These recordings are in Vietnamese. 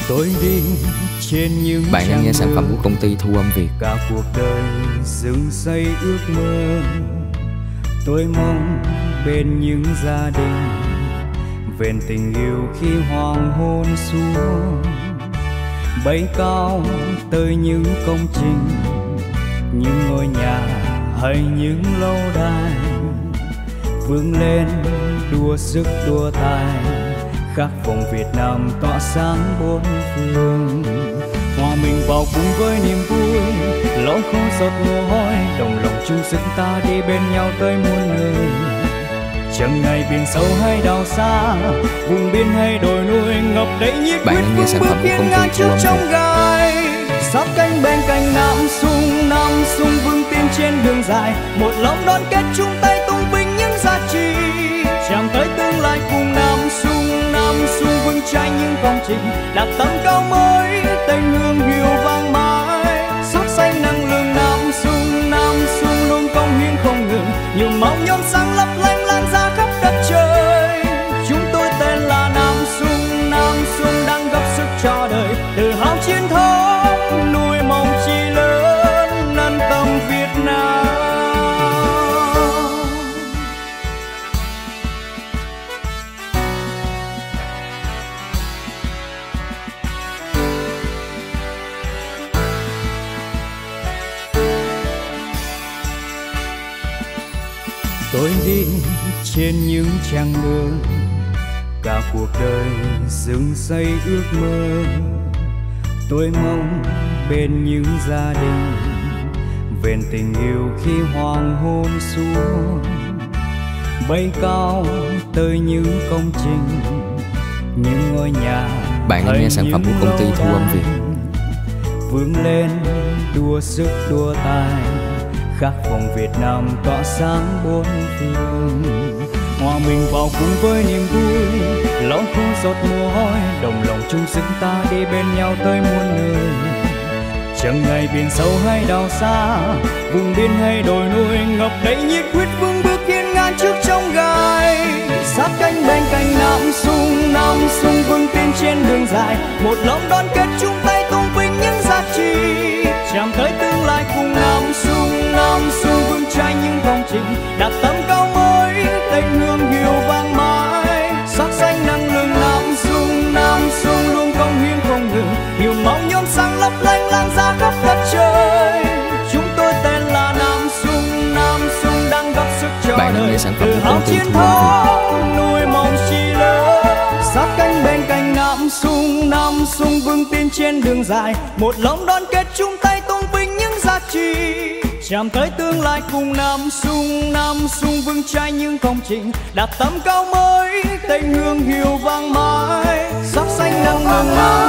Tôi đi trên những Bạn đang nghe sản phẩm của công ty Thu Âm Việt. Cả cuộc đời dựng xây ước mơ, tôi mong bên những gia đình vẹn tình yêu khi hoàng hôn xuống, bay cao tới những công trình, những ngôi nhà hay những lâu đài, vươn lên đua sức đua tài, khắc vòng Việt Nam tỏa sáng bốn phương. Hòa mình vào cùng với niềm vui, lau khô giọt mồ hôi, đồng lòng chung sức ta đi bên nhau tới muôn nơi. Chẳng ngày biển sâu hay đảo xa, vùng biên hay đồi núi, ngập đầy nhiệt huyết vững bước hiên ngang trước trong gai. Sát cánh bên cạnh Nam Sung vững tin trên đường dài, một lòng đoàn kết chung tay tung vinh những giá trị. Chạm tới tương lai cùng Nam Sung vững trái những công trình, đặt tầm cao mới tình hương hiu vang mãi. Sắc xanh năng lượng Nam Sung luôn công hiến không ngừng, nhiều màu nhóm sáng lấp lánh lan ra khắp đất trời. Chúng tôi tên là Nam Sung đang góp sức cho đời, tự hào chiến thắng nuôi mong chi lớn nâng tầm Việt Nam. Tôi đi trên những trang đường, cả cuộc đời dựng xây ước mơ, tôi mong bên những gia đình vẹn tình yêu khi hoàng hôn xuống, bay cao tới những công trình, những ngôi nhà. Bạn đang nghe sản phẩm của công ty Thu Âm Việt. Vươn lên đua sức đua tài, khắc vòng Việt Nam tỏa sáng bốn phương. Hòa mình vào cùng với niềm vui, lau khô giọt mồ hôi, đồng lòng chung sức ta đi bên nhau tới muôn nơi. Chẳng ngày biển sâu hay đảo xa, vùng biên hay đồi núi, ngập đầy nhiệt huyết vững bước hiên ngang trước trong gai. Sát cánh bên cạnh Nam Sung vững tin trên đường dài, một lòng đoàn kết chung tay tung vinh những giá trị. Chạm tới tương lai cùng Nam Sung vững trái những công trình, đặt tầm cao mới tình hương hiu vang mãi. Sắc xanh năng lượng Nam Sung luôn công hiến không ngừng, nhiều màu nhóm sáng lấp lánh lan ra khắp đất trời. Chúng tôi tên là Nam Sung đang góp sức cho Bạn đời, sản phẩm tự hào chiến thắng nuôi mong chi lớn. Sát cánh bên cạnh Nam Sung vững tin trên đường dài, một lòng đoàn kết chung tay tung vinh những giá trị. Chạm tới tương lai cùng Nam Sung vững trái những công trình, đặt tầm cao mới tình hương hiu vang mãi. Sắc xanh năng lượng Nam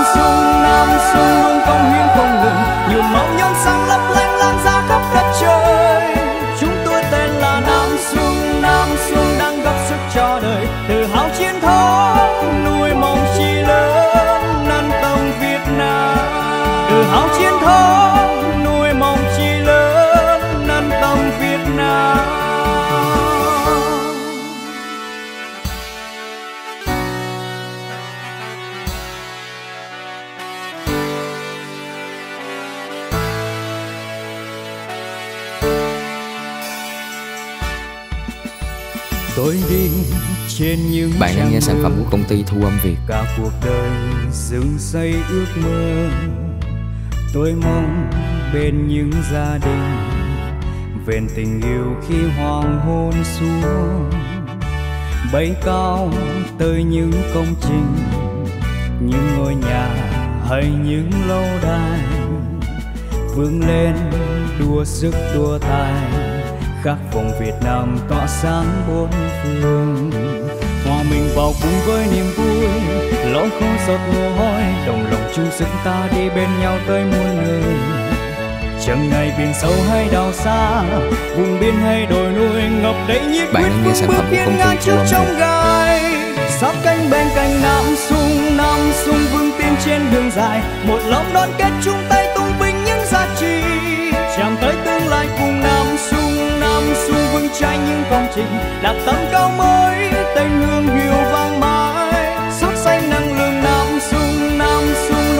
Sung luôn công hiến không ngừng, nhiều màu nhóm sáng lấp lánh lan ra khắp đất trời. Chúng tôi tên là Nam Sung đang góp sức cho đời, tự hào chiến thắng nuôi mong chi lớn nâng tầm Việt Nam. Tự hào chiến thắng nuôi mong chi lớn nâng tầm Việt Nam. Tôi đi trên những Bạn đang nghe sản phẩm của công ty Thu Âm Việt. Cả cuộc đời dựng xây ước mơ, tôi mong bên những gia đình vẹn tình yêu khi hoàng hôn xuống, bay cao tới những công trình, những ngôi nhà hay những lâu đài, vươn lên đua sức đua tài, khắc vòng Việt Nam tỏa sáng bốn phương. Hòa mình vào cùng với niềm vui, lau khô giọt mồ hôi, đồng lòng chung sức ta đi bên nhau tới muôn nơi. Chẳng ngày biển sâu hay đảo xa, vùng biên hay đồi núi, ngập đầy nhiệt huyết vững bước hiên ngang trước trong gai. Sát cánh bên cạnh Nam Sung vững tin trên đường dài, một lòng đoàn kết chung tay tung vinh những giá trị. Chạm tới tương lai cùng Nam Sung vững trái những công trình, đặt tầm cao mới tình hương hiu vang mãi. Sắc xanh năng lượng Nam Sung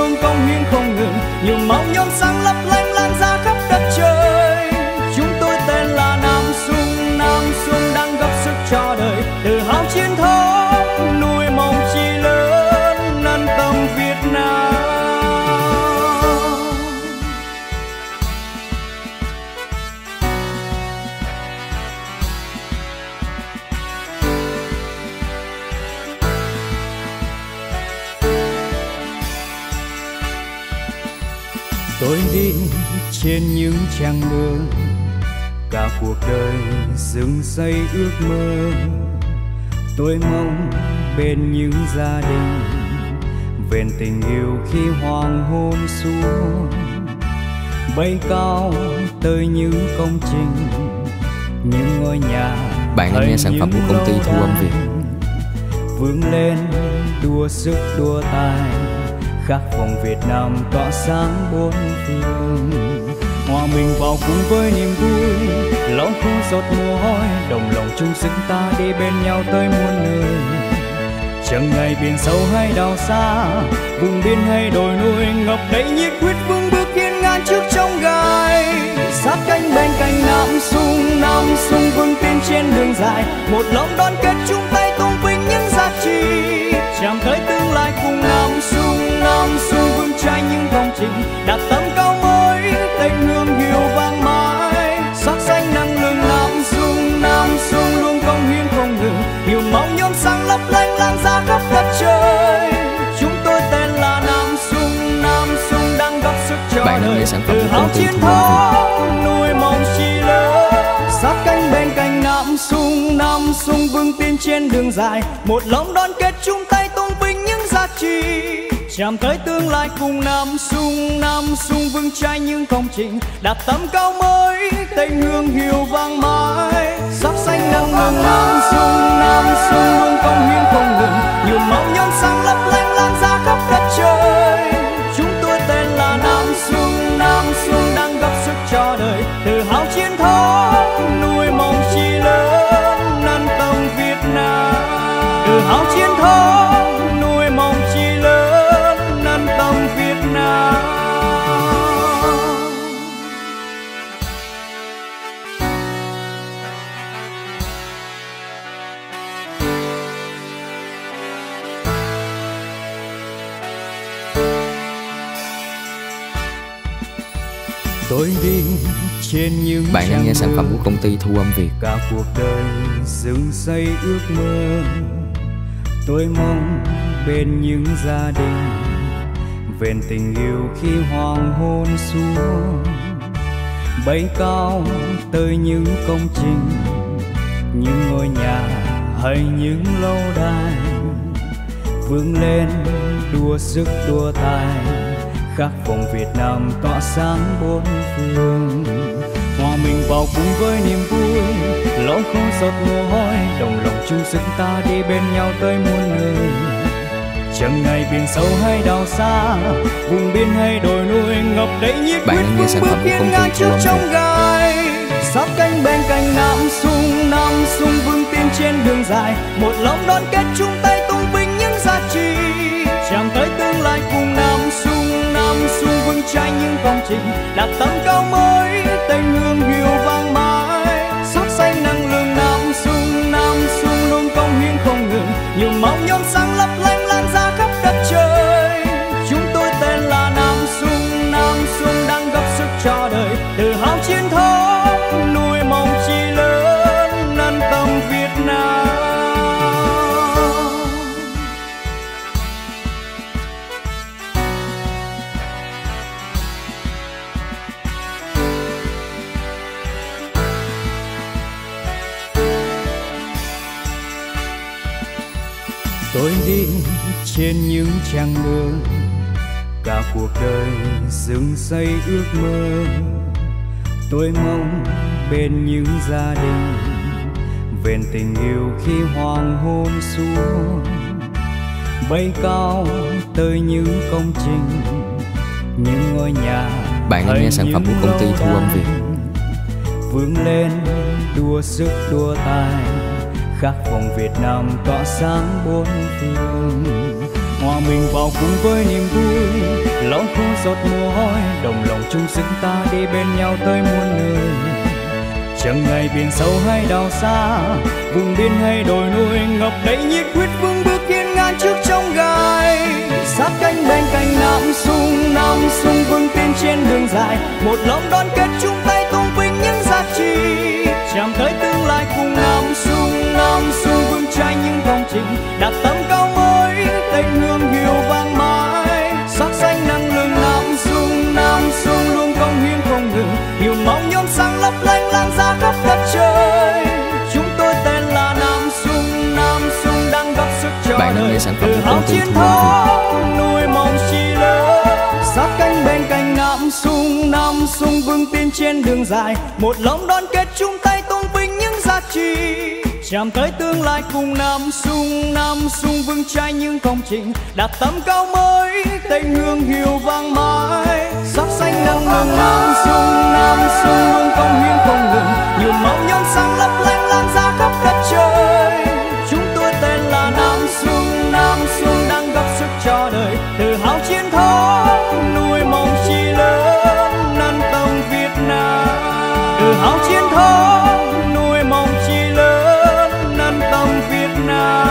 Tôi đi trên những trang đường, cả cuộc đời dựng xây ước mơ. Tôi mong bên những gia đình vẹn tình yêu khi hoàng hôn xuống, bay cao tới những công trình, những ngôi nhà. Bạn đang nghe sản phẩm của công ty Thu Âm Việt. Vươn lên đua sức đua tài, khắc vòng Việt Nam tỏa sáng bốn phương. Hòa mình vào cùng với niềm vui, lau khô giọt mồ hôi, đồng lòng chung sức ta đi bên nhau tới muôn nơi. Chẳng ngày biển sâu hay đảo xa, vùng biên hay đồi núi, ngập đầy nhiệt huyết vững bước hiên ngang trước trong gai. Sát cánh bên cạnh Nam Sung vững tin trên đường dài, một lòng đoàn kết chung tay tôn vinh những giá trị. Chạm tới tương lai cùng Nam Sung vững trái những công trình, đạt tầm cao mới, tình hương hiệu vang mãi. Sắc xanh năng lượng Nam Sung luôn công hiến không ngừng, nhiều máu nhóm sáng lấp lánh lan ra khắp đất trời. Chúng tôi tên là Nam Sung đang góp sức cho Bạn đang đời, nghe sản phẩm tự của hào công ty chiến Thu Âm Việt. thắng nuôi mong chi lớn. Sát cánh bên cạnh Nam Sung vững tin trên đường dài, một lòng đoàn kết chung tay tôn vinh những giá trị. Chạm tới tương lai cùng Nam Sung vững trái những công trình, đạt tầm cao mới, tình hương hiệu vang mãi. Sắc xanh năng lượng Nam Sung luôn công hiến không ngừng, nhiều máu nhóm sáng lấp lánh lan ra khắp đất trời. Chúng tôi tên là Nam Sung đang góp sức cho đời, tự hào chiến thắng nuôi mong chi lớn, nâng tầm Việt Nam. Tự hào chiến thắng nuôi mong chi lớn, nâng tầm Việt Nam. Tôi đi trên những Bạn đang nghe sản phẩm của công ty Thu Âm Việt. Cả cuộc đời dựng xây ước mơ. Tôi mong bên những gia đình vẹn tình yêu khi hoàng hôn xuống, bay cao tới những công trình, những ngôi nhà hay những lâu đài. Vươn lên đua sức đua tài, khắc vòng Việt Nam tỏa sáng bốn phương. Hòa mình vào cùng với niềm vui, lau khô giọt mồ hôi, đồng lòng chung sức ta đi bên nhau tới muôn nơi. Chẳng ngày biển sâu hay đảo xa, vùng biên hay đồi núi, ngập đầy nhiệt huyết vững bước hiên ngang trước trong gai. Sát cánh bên cạnh Nam Sung vững tin trên đường dài, một lòng đoàn kết chung tay tôn vinh những giá trị. Chạm tới tương lai cùng Nam Sung vững trái những công trình, đạt tầm cao mới, tình hương hiệu vang mãi. Sắc xanh năng lượng Nam Sung luôn công hiến không ngừng, nhiều máu nhóm sáng lấp lánh lan ra khắp đất trời. Chúng tôi tên là Nam Sung đang góp sức cho đời, tự hào chiến thắng nuôi mong chi lớn, nâng tầm Việt Nam. Tôi đi trên những trang đường, cả cuộc đời dựng xây ước mơ. Tôi mong bên những gia đình vẹn tình yêu khi hoàng hôn xuống, bay cao tới những công trình, những ngôi nhà. Bạn đang nghe sản phẩm của công ty Thu Âm Việt. Vươn lên đua sức đua tài, khắc vòng Việt Nam tỏa sáng bốn phương. Hòa mình vào cùng với niềm vui, lau khô giọt mồ hôi, đồng lòng chung sức ta đi bên nhau tới muôn nơi. Chẳng ngày biển sâu hay đảo xa, vùng biên hay đồi núi, ngập đầy nhiệt huyết vững bước hiên ngang trước trong gai. Sát cánh bên cạnh Nam Sung vững tin trên đường dài, một lòng đoàn kết chung tay tôn vinh những giá trị. Chạm tới tương lai cùng Nam Sung vững trái những công trình, đạt tầm cao mới, tình hương hiệu vang mãi. Sắc xanh năng lượng Nam Sung nghe sản phẩm tự của hào công ty chiến Thu Âm Việt. thắng nuôi mong chi lớn, sát cánh bên cạnh Nam Sung vững tin trên đường dài, một lòng đoàn kết chung tay tôn vinh những giá trị, chạm tới tương lai cùng Nam Sung vững trái những công trình, đặt tầm cao mới tình hương hiệu vang mãi, sắc xanh nâng nâng Nam Sung luôn công hiến không ngừng, nhiều màu nhóm sáng lấp lánh lan ra khắp đất trời. Chúng tôi tên là Nam Sung đang góp sức cho đời, tự hào chiến thắng nuôi mong chi lớn, nâng tầm Việt Nam. Tự hào chiến thắng nuôi mong chi lớn, nâng tầm Việt Nam.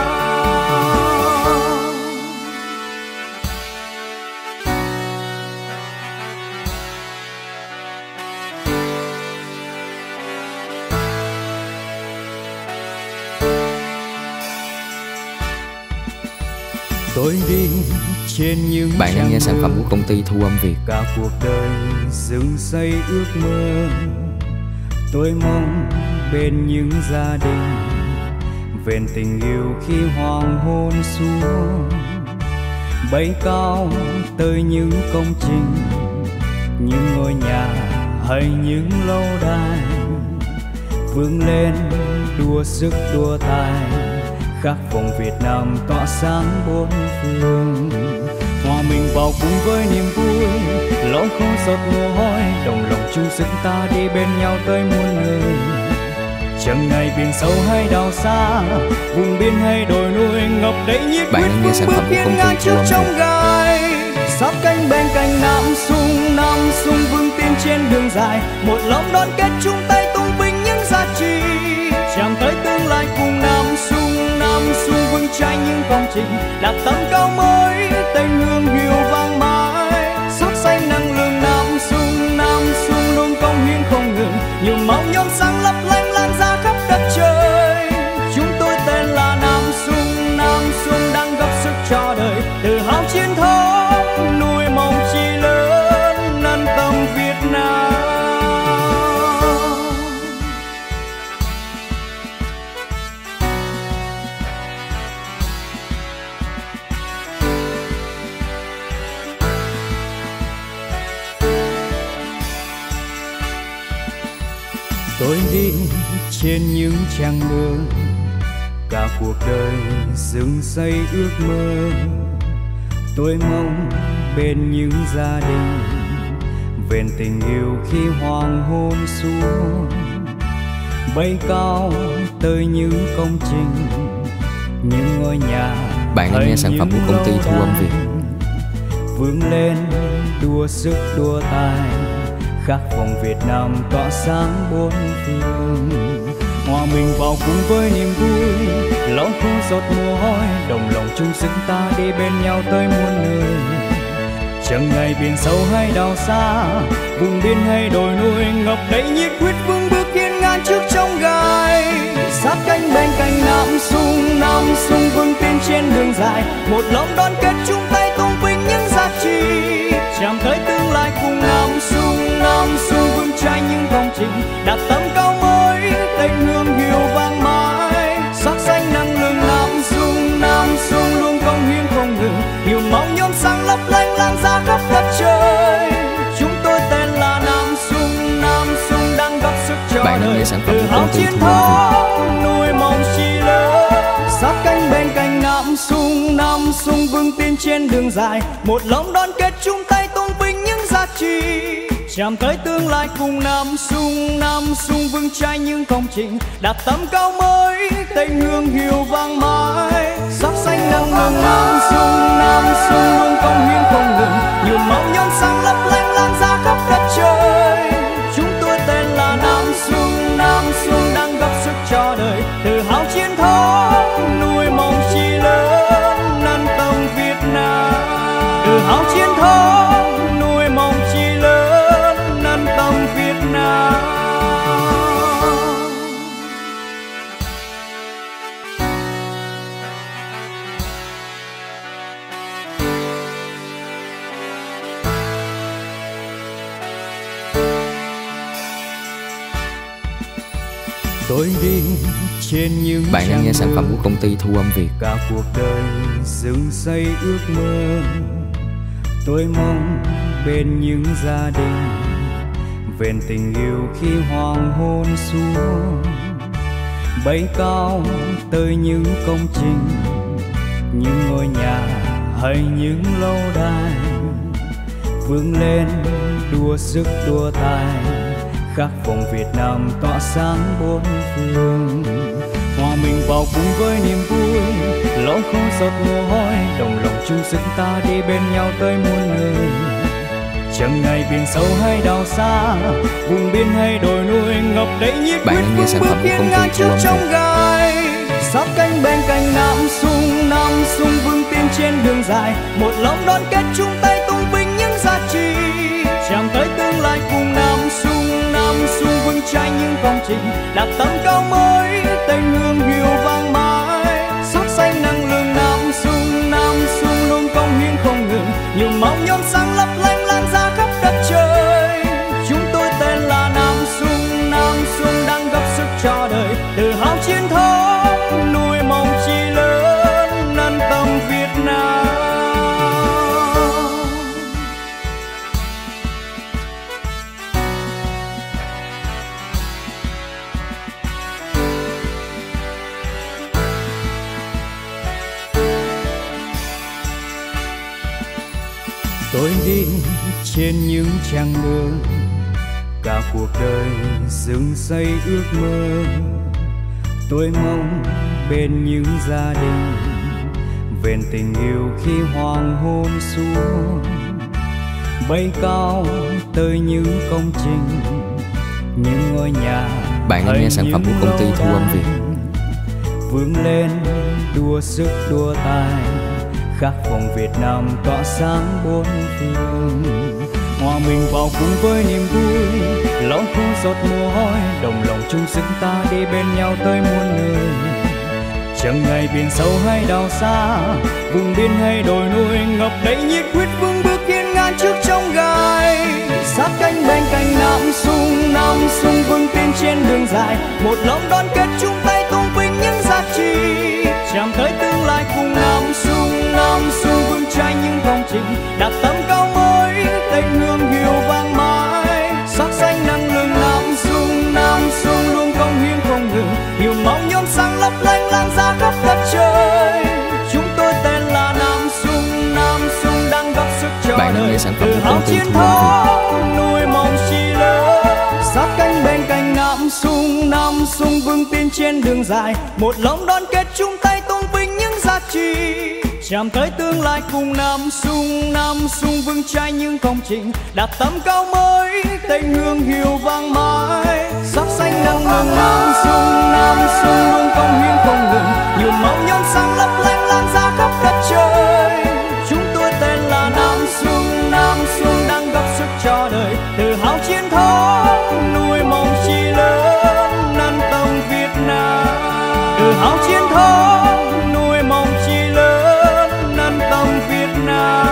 Tôi đi trên những Bạn đang nghe sản phẩm của công ty Thu Âm Việt. cả cuộc đời dựng xây ước mơ, tôi mong bên những gia đình vẹn tình yêu khi hoàng hôn xuống, bay cao tới những công trình, những ngôi nhà hay những lâu đài, vươn lên đua sức đua tài, khắc vòng Việt Nam tỏa sáng bốn phương, hòa mình vào cùng với niềm vui, lau khô giọt mồ hôi, đồng lòng chung sức ta đi bên nhau tới muôn nơi. Chẳng ngày biển sâu hay đảo xa, vùng biên hay đồi núi, ngập đầy nhiệt huyết vững bước hiên ngang trước trong gai, sát cánh bên cạnh Nam Sung vững tin trên đường dài, một lòng đoàn kết chung tay tôn vinh những giá trị, chạm tới tương lai cùng Nam Sung vững trái những công trình, đặt tầm cao mới tình hương hiệu vang mãi, sắc xanh năng lượng Nam Sung luôn công hiến không ngừng, nhiều màu nhóm sáng lấp lánh lan ra khắp đất trời. Chúng tôi tên là Nam Sung đang góp sức cho đời, tự hào chiến thắng nuôi mong chi lớn, nâng tầm Việt Nam. Tôi đi trên những trang đường, cả cuộc đời dựng xây ước mơ, tôi mong bên những gia đình vẹn tình yêu khi hoàng hôn xuống, bay cao tới những công trình, những ngôi nhà. Bạn đang nghe sản phẩm của công ty Thu Âm Việt. Vươn lên đua sức đua tài, khắc vòng Việt Nam tỏa sáng bốn phương, hòa mình vào cùng với niềm vui, lau khô giọt mồ hôi, đồng lòng chung sức ta đi bên nhau tới muôn nơi. Chẳng ngày biển sâu hay đảo xa, vùng biên hay đồi núi, ngập đầy nhiệt huyết vững bước hiên ngang trước trong gai, sát cánh bên cạnh Nam Sung vững tin trên đường dài, một lòng đoàn kết chung tay tôn vinh những giá trị, chạm tới tương lai cùng Nam Sung vững trái những công trình, đặt tầm cao mới tình hương hiệu vang mãi, sắc xanh năng lượng Nam Sung luôn công hiến không ngừng, nhiều màu nhóm sáng lấp lánh lan ra khắp đất trời. Chúng tôi tên là Nam Sung đang góp sức cho Bạn đang đời, nghe sản phẩm tự của hào công ty chiến Thu Âm Việt. thắng nuôi mong chi lớn, sát cánh bên cạnh Nam Sung vững tin trên đường dài, một lòng đoàn kết chung tay tôn vinh những giá trị, chạm tới tương lai cùng Nam Sung vững trái những công trình, đặt tầm cao mới tình hương hiệu vang mãi, sắc xanh nâng nâng Nam Sung luôn công hiến không ngừng, nhiều màu nhóm sáng lấp lánh lan ra khắp đất trời. Chúng tôi tên là Nam Sung đang góp sức cho đời, tự hào chiến thắng nuôi mong chi lớn, nâng tầm Việt Nam. Tự hào chiến thắng nuôi mong chi lớn, nâng tầm Việt Nam. Tôi đi trên những Bạn đang nghe sản phẩm của công ty Thu Âm Việt. Cả cuộc đời dựng xây ước mơ, tôi mong bên những gia đình vẹn tình yêu khi hoàng hôn xuống, bay cao tới những công trình, những ngôi nhà hay những lâu đài, vươn lên đua sức đua tài, khắc vòng Việt Nam tỏa sáng bốn phương. Hòa mình vào cùng với niềm vui, lau không giọt mồ hôi, đồng lòng chung sức ta đi bên nhau tới muôn người. Chẳng ngày biển sâu hay đảo xa, vùng biên hay đồi núi, ngập đầy nhiệt huyết vững bước hiên ngang trước trong gai. Sát cánh bên cạnh Nam Sung vững tiến trên đường dài, một lòng đoàn kết chung tay tôn vinh những giá trị. Chạm tới tương lai cùng Nam Sung vững trái những công trình, đạt tầm cao mới, tình hương hiu vang mãi. Sắc xanh năng lượng Nam Sung luôn công hiến không ngừng, nhiều màu nhóm sáng lấp lánh lan ra khắp đất trời. Chúng tôi tên là Nam Sung đang góp sức cho đời, tự hào chiến thắng nuôi mong chi lớn nâng tầm Việt Nam. Tôi đi trên những trang mưa, cả cuộc đời dựng xây ước mơ, tôi mong bên những gia đình vẹn tình yêu khi hoàng hôn xuống, bay cao tới những công trình, những ngôi nhà. Bạn đang nghe sản phẩm của công ty Thu Âm Việt. Vươn lên đua sức đua tài, khắc vòng Việt Nam tỏa sáng bốn phương. Hòa mình vào cùng với niềm vui, lau không giọt mồ hôi, đồng lòng chung sức ta đi bên nhau tới muôn người. Chẳng ngày biển sâu hay đảo xa, vùng biên hay đồi núi, ngập đầy nhiệt huyết vững bước hiên ngang trước trong gai. Sát cánh bên cạnh Nam Sung vững tiến trên đường dài, một lòng đoàn kết chung tay tôn vinh những giá trị. Chạm tới tương lai cùng Nam Sung vững trái những công trình, đạt tầm cao mới, tình hương hiu vang mãi. Sắc xanh năng lượng Nam Sung luôn công hiến không ngừng, nhiều màu nhóm sáng lấp lánh lan ra khắp đất trời. Chúng tôi tên là Nam Sung đang góp sức cho Bạn đang nghe đời, sản phẩm tự của hào công ty chiến Thu Âm Việt. thắng nuôi mong chi lớn. Sát cánh bên cạnh Nam Sung vững tiến trên đường dài, một lòng đoàn kết chung tay tôn vinh những giá trị. Chạm tới tương lai cùng Nam Sung vững trái những công trình, đạt tầm cao mới, tình hương hiu vang mãi. Sắc xanh năng lượng Nam Sung luôn công hiến không ngừng, nhiều màu nhóm sáng lấp lánh lan ra khắp đất trời. Chúng tôi tên là Nam Sung đang góp sức cho đời, tự hào chiến thắng nuôi mong chi lớn nâng tầm Việt Nam. Tự hào chiến thắng nuôi mong chi lớn nâng tầm Việt Nam.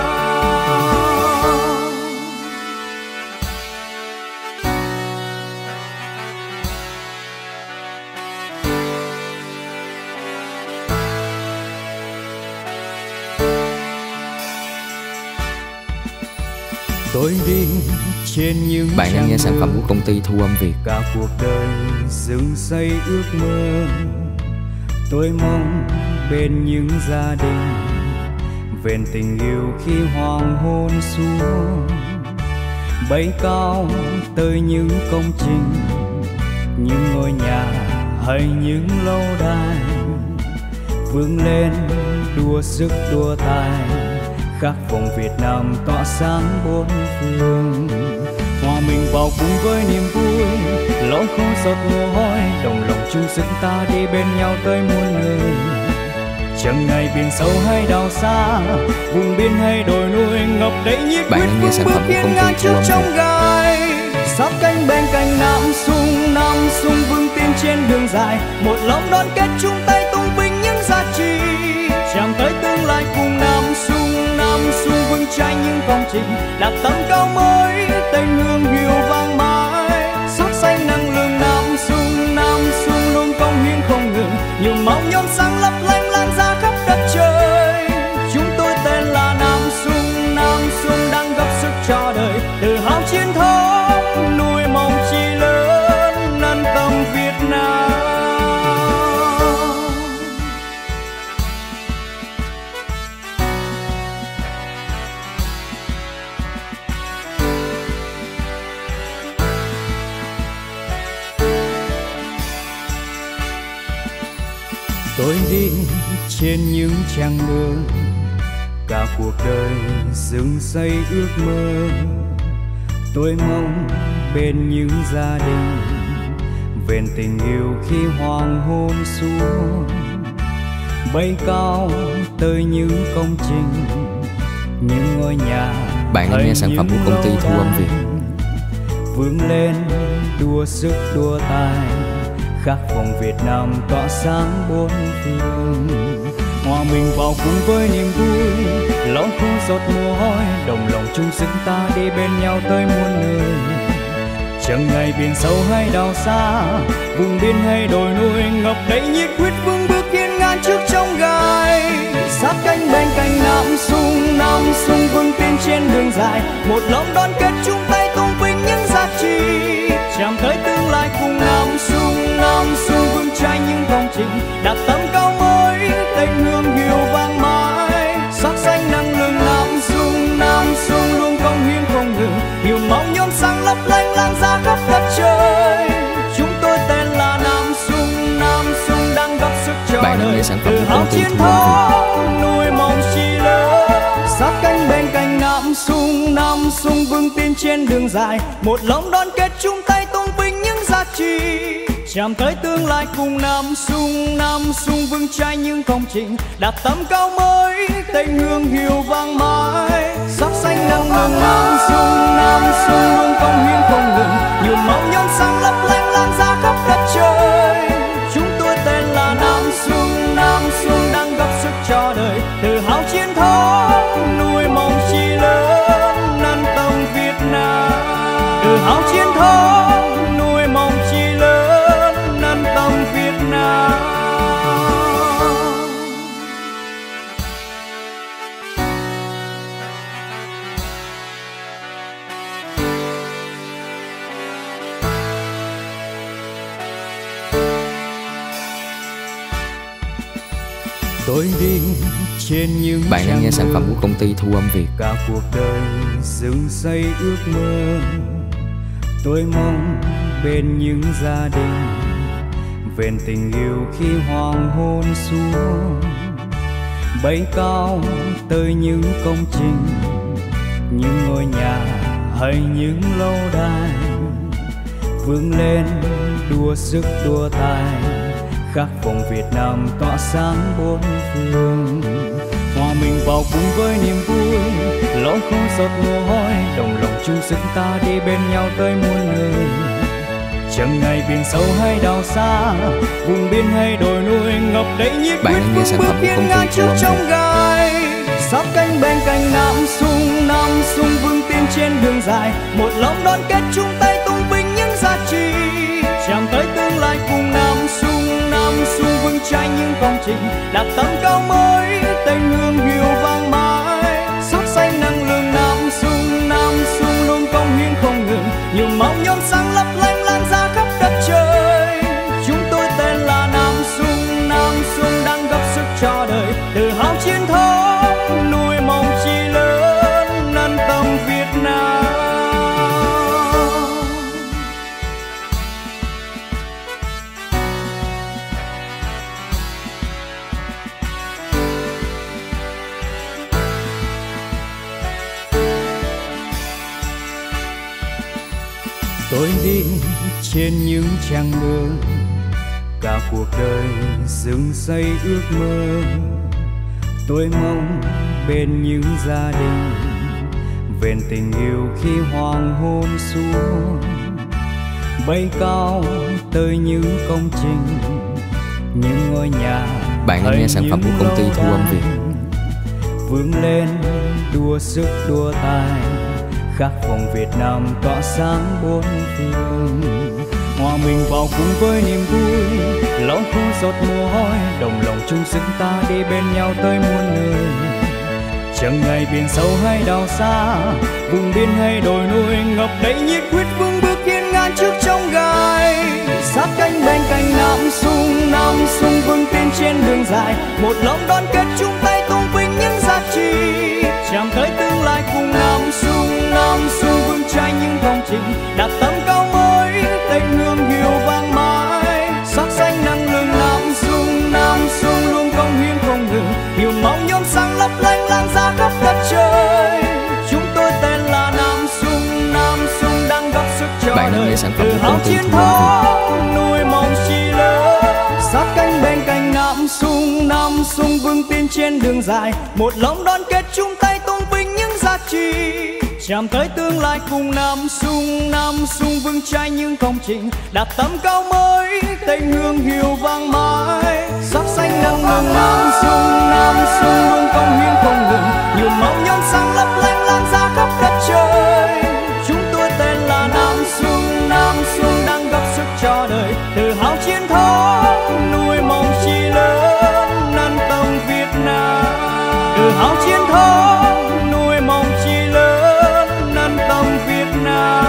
Tôi đi trên những Bạn đang nghe sản phẩm của công ty Thu Âm Việt. Cả cuộc đời dựng xây ước mơ, tôi mong bên những gia đình vẹn tình yêu khi hoàng hôn xuống, bay cao tới những công trình, những ngôi nhà hay những lâu đài, vươn lên đua sức đua tài, khắc vòng Việt Nam tỏa sáng bốn phương. Hòa mình vào cùng với niềm vui, lau không giọt mồ hôi, đồng lòng chung sức ta đi bên nhau tới muôn người. Chẳng ngày biển sâu hay đảo xa, vùng biên hay đồi núi, ngập đầy nhiệt huyết vững bước hiên ngang trước trong gai. Sát cánh bên cạnh Nam Sung vững tiến trên đường dài, một lòng đoàn kết chung tay tôn vinh những giá trị. Chạm tới tương lai cùng Nam Sung vững trái những công trình, đạt tầm cao mới, tình hương hiu vang mãi. Sắc xanh năng lượng Nam Sung Tôi đi trên những trang đường, cả cuộc đời dựng xây ước mơ. Tôi mong bên những gia đình vẹn tình yêu khi hoàng hôn xuống, bay cao tới những công trình, những ngôi nhà. Bạn đang nghe sản phẩm của công ty Thu Âm Việt. Vươn lên đua sức đua tài, khắc vòng Việt Nam tỏa sáng bốn phương. Hòa mình vào cùng với niềm vui, lau khô giọt mồ hôi, đồng lòng chung sức ta đi bên nhau tới muôn nơi. Chẳng ngày biển sâu hay đảo xa, vùng biên hay đồi núi, ngập đầy nhiệt huyết vững bước hiên ngang trước trong gai. Sát cánh bên cạnh Nam Sung vững tin trên đường dài, một lòng đoàn kết chung tay tôn vinh những giá trị. Chạm tới tương lai cùng Nam Sung vững trái những công trình, đặt tầm cao mới tình hương hiệu vang mãi. Sắc xanh năng lượng Nam Sung luôn công hiến không ngừng, nhiều máu nhóm sáng lấp lánh lan ra khắp đất trời. Chúng tôi tên là Nam Sung đang góp sức cho Bạn đang đời, nghe sản phẩm tự của hào công ty chiến Thu Âm Việt. thắng nuôi mong chi lớn. Sát cánh bên cạnh Nam Sung vững tin trên đường dài, một lòng đoàn kết chung tay tôn vinh những giá trị. Chạm tới tương lai cùng Nam Sung vững trái những công trình, đặt tầm cao mới tình hương hiệu vang mãi. Sắc xanh năng lượng Nam Sung luôn công hiến không ngừng, nhiều máu nhóm sáng lấp lánh lan ra khắp đất trời. Chúng tôi tên là Nam Sung đang góp sức cho đời, tự hào chiến thắng nuôi mong chi lớn nâng tầm Việt Nam. Tự hào chiến thắng nuôi mong chi lớn nâng tầm Việt Nam. Tôi đi trên những Bạn đang nghe sản phẩm của công ty Thu Âm Việt. Cả cuộc đời dựng xây ước mơ. Tôi mong bên những gia đình vẹn tình yêu khi hoàng hôn xuống, bay cao tới những công trình, những ngôi nhà hay những lâu đài. Vươn lên đua sức đua tài, khắc vòng Việt Nam tỏa sáng bốn phương. Hòa mình vào cùng với niềm vui, lau khô giọt mồ hôi, đồng lòng chung sức ta đi bên nhau tới muôn nơi. Chẳng ngày biển sâu hay đảo xa, vùng biên hay đồi núi, ngập đầy nhiệt huyết vững bước hiên ngang trước trong gai. Sát cánh bên cạnh Nam Sung vững tin trên đường dài, một lòng đoàn kết chung tay tôn vinh những giá trị. Chạm tới tương lai cùng Nam Sung vững trái những công trình, đặt tầm cao mới tình hương hiệu vang mãi. Sắc xanh năng lượng Nam Sung luôn công hiến không ngừng, nhiều máu nhóm sáng lấp lánh lan ra khắp đất trời. Chúng tôi tên là Nam Sung đang góp sức cho đời, tự hào chiến thắng nuôi mong chi lớn nâng tầm Việt Nam. Tôi đi trên những trang đường, cả cuộc đời dựng xây ước mơ. Tôi mong bên những gia đình vẹn tình yêu khi hoàng hôn xuống, bay cao tới những công trình, những ngôi nhà. Bạn đang nghe sản phẩm của công ty Thu Âm Việt. Vươn lên đua sức đua tài, khắc vòng Việt Nam tỏa sáng bốn phương. Hòa mình vào cùng với niềm vui, lau khô giọt mồ hôi, đồng lòng chung sức ta đi bên nhau tới muôn nơi. Chẳng ngày biển sâu hay đảo xa, vùng biên hay đồi núi, ngập đầy nhiệt huyết vững bước hiên ngang trước trong gai. Sát cánh bên cạnh Nam Sung vững tin trên đường dài, một lòng đoàn kết chung tay tôn vinh những giá trị. Chạm tới tương lai cùng Nam Sung vững trái những công trình, đặt tầm cao mới tình hương hiệu vang mãi. Sắc xanh năng lượng Nam Sung nghe sản phẩm tự của hào công ty chiến Thu Âm Việt. thắng nuôi mong chi lớn, sát cánh bên cạnh Nam Sung vững tin trên đường dài, một lòng đoàn kết chung tay tôn vinh những giá trị, chạm tới tương lai cùng Nam Sung vững trái những công trình, đặt tầm cao mới tình hương hiệu vang mãi, sắc xanh nâng nâng Nam Sung luôn công hiến không ngừng, nhiều màu nhóm sáng lấp lánh lan ra khắp đất trời. Chúng tôi tên là Nam Sung đang góp sức cho đời, tự hào chiến thắng nuôi mong chi lớn, nâng tầm Việt Nam. Tự hào chiến thắng nuôi mong chi lớn, nâng tầm Việt Nam.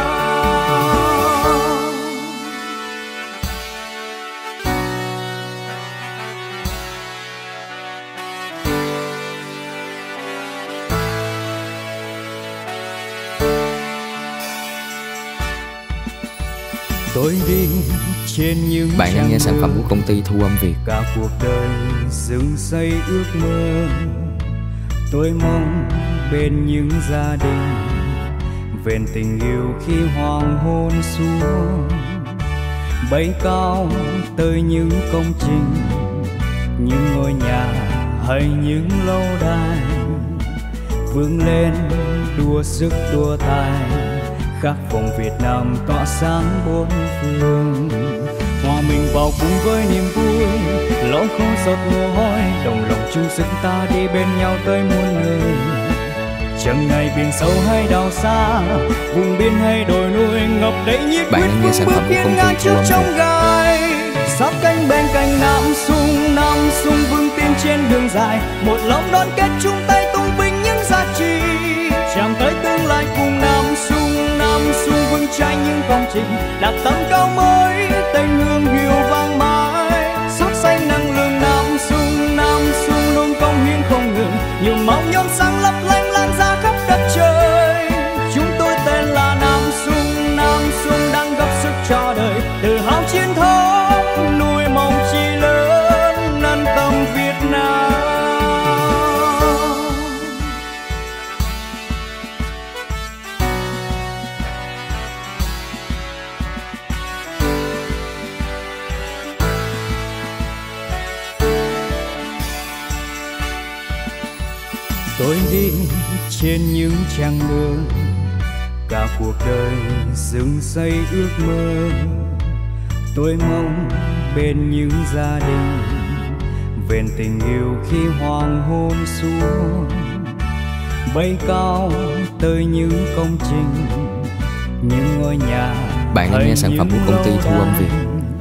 Tôi đi trên những Bạn đang nghe sản phẩm của công ty Thu Âm Việt. cả cuộc đời dựng xây ước mơ, tôi mong bên những gia đình vẹn tình yêu khi hoàng hôn xuống, bay cao tới những công trình, những ngôi nhà hay những lâu đài, vươn lên đua sức đua tài, khắc vòng Việt Nam tỏa sáng bốn phương, hòa mình vào cùng với niềm vui, lỗi không giọt mồ hôi, đồng lòng chung sức ta đi bên nhau tới muôn nơi. Chẳng ngày biển sâu hay đảo xa, vùng biên hay đồi núi, ngập đầy nhiệt huyết vững bước hiên ngang trước trong gai, sát cánh bên cạnh Nam Sung vững tin trên đường dài, một lòng đoàn kết chung tay tôn vinh những giá trị, chạm tới tương lai cùng Nam Sung vững trái những công trình, đặt tầm cao mới tình hương hiệu vang mãi, sắc xanh năng lượng Nam Sung luôn công hiến không ngừng, nhiều màu nhóm sáng lấp lánh lan ra khắp đất trời. Chúng tôi tên là Nam Sung đang góp sức cho đời, tự hào chiến thắng nuôi mong chi lớn, nâng tầm Việt Nam. Tôi đi trên những trang đường, cả cuộc đời dựng xây ước mơ, tôi mong bên những gia đình vẹn tình yêu khi hoàng hôn xuống, bay cao tới những công trình, những ngôi nhà. Bạn đang nghe sản phẩm của công ty Thu Âm Việt.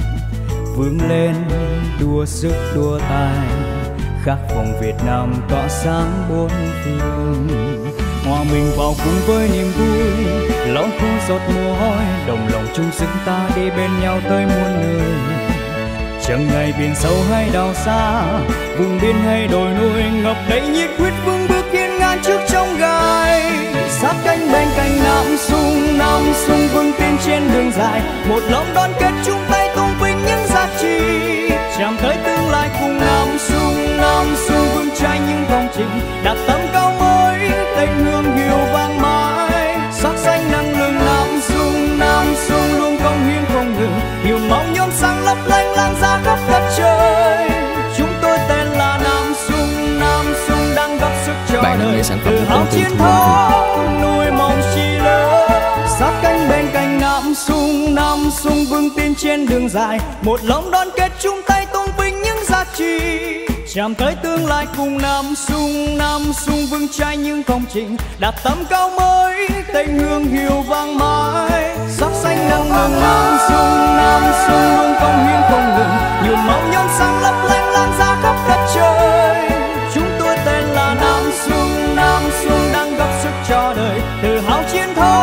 Vươn lên đua sức đua tài, khắc vòng Việt Nam tỏa sáng bốn phương, hòa mình vào cùng với niềm vui, lòng không giọt mồ hôi, đồng lòng chung sức ta đi bên nhau tới muôn nơi. Chẳng ngày biển sâu hay đảo xa, vùng biên hay đồi núi, ngập đầy nhiệt huyết vững bước hiên ngang trước trong gai, sát cánh bên cạnh Nam Sung vững tin trên đường dài, một lòng đoàn kết chung tay tôn vinh những giá trị, chạm tới tương lai cùng Nam Sung vững trái những công trình, đặt tầm cao mới tình hương hiệu vang mãi, sắc xanh năng lượng Nam Sung luôn công hiến không ngừng, nhiều màu nhóm sáng lấp lánh lan ra khắp đất trời. Chúng tôi tên là Nam Sung đang góp sức cho Bạn đang đời, nghe sản phẩm tự của hào công ty chiến Thu Âm Việt. thắng nuôi mong chi lớn, sát cánh bên cạnh Nam Sung vững tin trên đường dài, một lòng đoàn kết chung tay tôn vinh những giá trị, chạm tới tương lai cùng Nam Sung vững trái những công trình, đặt tầm cao mới tình hương hiệu vang mãi, sắc xanh nâng nâng Nam Sung luôn công hiến không ngừng, nhiều màu nhóm sáng lấp lánh lan ra khắp đất trời. Chúng tôi tên là Nam Sung đang góp sức cho đời, tự hào chiến thắng